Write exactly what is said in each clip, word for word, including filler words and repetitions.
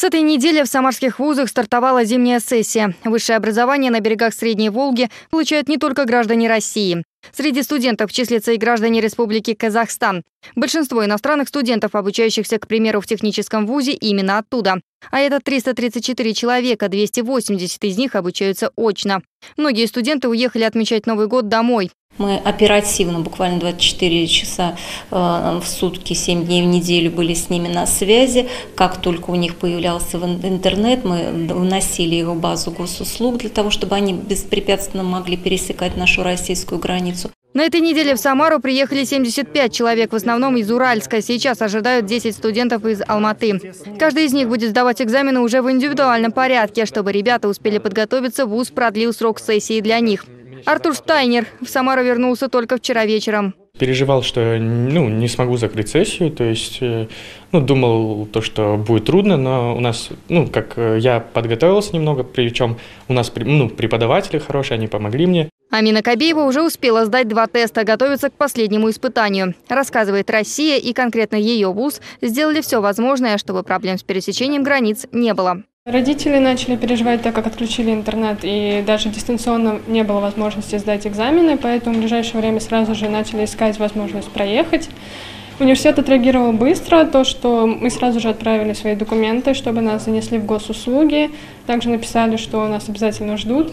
этой недели в самарских вузах стартовала зимняя сессия. Высшее образование на берегах Средней Волги получают не только граждане России. Среди студентов числятся и граждане Республики Казахстан. Большинство иностранных студентов, обучающихся, к примеру, в техническом вузе, именно оттуда. А это триста тридцать четыре человека, двести восемьдесят из них обучаются очно. Многие студенты уехали отмечать Новый год домой. Мы оперативно, буквально двадцать четыре часа в сутки, семь дней в неделю были с ними на связи. Как только у них появлялся интернет, мы вносили его в базу госуслуг для того, чтобы они беспрепятственно могли пересекать нашу российскую границу. На этой неделе в Самару приехали семьдесят пять человек, в основном из Уральска. Сейчас ожидают десять студентов из Алматы. Каждый из них будет сдавать экзамены уже в индивидуальном порядке. Чтобы ребята успели подготовиться, вуз продлил срок сессии для них. Артур Штайнер в Самару вернулся только вчера вечером. Переживал, что ну, не смогу закрыть сессию, то есть ну, думал, то, что будет трудно, но у нас, ну, как я подготовился немного, причем у нас ну, преподаватели хорошие, они помогли мне. Амина Кабиева уже успела сдать два теста, готовится к последнему испытанию. Рассказывает, Россия и конкретно ее вуз сделали все возможное, чтобы проблем с пересечением границ не было. Родители начали переживать, так как отключили интернет, и даже дистанционно не было возможности сдать экзамены, поэтому в ближайшее время сразу же начали искать возможность проехать. Университет отреагировал быстро, то, что мы сразу же отправили свои документы, чтобы нас занесли в госуслуги. Также написали, что нас обязательно ждут.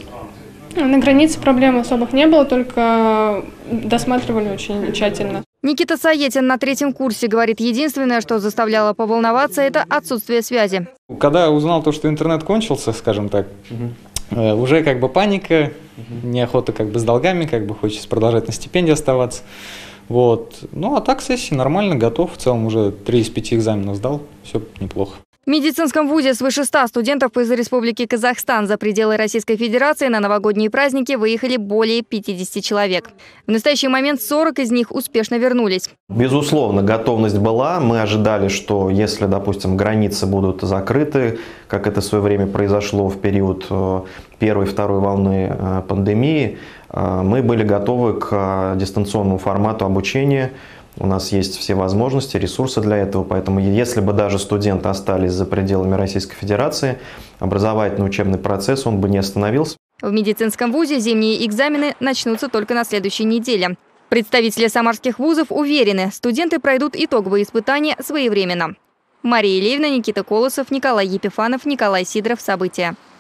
На границе проблем особых не было, только досматривали очень тщательно. Никита Саетин на третьем курсе говорит, единственное, что заставляло поволноваться, это отсутствие связи. Когда узнал то, что интернет кончился, скажем так, угу. уже как бы паника, угу. неохота как бы с долгами, как бы хочется продолжать на стипендии оставаться. Вот. Ну а так сессия нормально, готов. В целом уже три из пяти экзаменов сдал, все неплохо. В медицинском вузе свыше ста студентов из Республики Казахстан за пределы Российской Федерации на новогодние праздники выехали более пятидесяти человек. В настоящий момент сорок из них успешно вернулись. Безусловно, готовность была. Мы ожидали, что если, допустим, границы будут закрыты, как это в свое время произошло в период первой и второй волны пандемии, мы были готовы к дистанционному формату обучения. У нас есть все возможности, ресурсы для этого, поэтому если бы даже студенты остались за пределами Российской Федерации, образовательный учебный процесс, он бы не остановился. В медицинском вузе зимние экзамены начнутся только на следующей неделе. Представители самарских вузов уверены, студенты пройдут итоговые испытания своевременно. Мария Левина, Никита Колосов, Николай Епифанов, Николай Сидоров. События.